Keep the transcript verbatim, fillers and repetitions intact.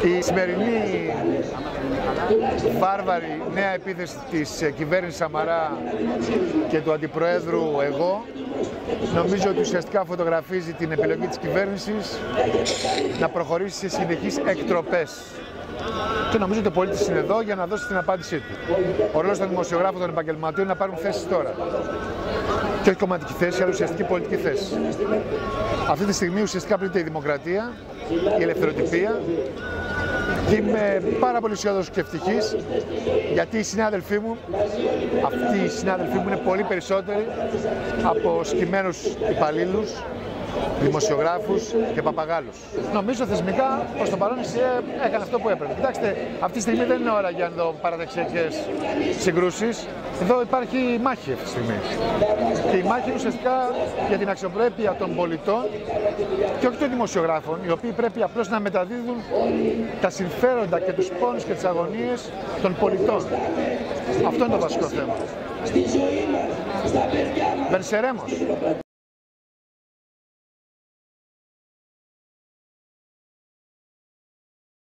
Η σημερινή βάρβαρη νέα επίθεση της κυβέρνησης Σαμαρά και του Αντιπροέδρου εγώ νομίζω ότι ουσιαστικά φωτογραφίζει την επιλογή της κυβέρνησης να προχωρήσει σε συνεχείς εκτροπές. Και νομίζω ότι ο πολίτης είναι εδώ για να δώσει την απάντησή του. Ο ρόλος των δημοσιογράφων, των επαγγελματίων είναι να πάρουν θέσεις τώρα. Και όχι κομματική θέση, αλλά ουσιαστική πολιτική θέση. Αυτή τη στιγμή ουσιαστικά πλήττεται η δημοκρατία, η ελευθεροτυπία. Και είμαι πάρα πολύ αισιόδοξος και ευτυχής, γιατί οι συνάδελφοί μου, αυτοί οι συνάδελφοί μου είναι πολύ περισσότεροι από σκυμμένους υπαλλήλους, δημοσιογράφους και παπαγάλους. Νομίζω θεσμικά προς το παρόν η ΣΥΕ έκανε αυτό που έπρεπε. Κοιτάξτε, αυτή τη στιγμή δεν είναι ώρα για να δω παραδεξιακές συγκρούσεις. Εδώ υπάρχει μάχη αυτή τη στιγμή. Και η μάχη είναι ουσιαστικά για την αξιοπρέπεια των πολιτών και όχι των δημοσιογράφων, οι οποίοι πρέπει απλώς να μεταδίδουν τα συμφέροντα και τους πόνους και τις αγωνίες των πολιτών. Αυτό είναι το βασικό θέμα. Venceremos.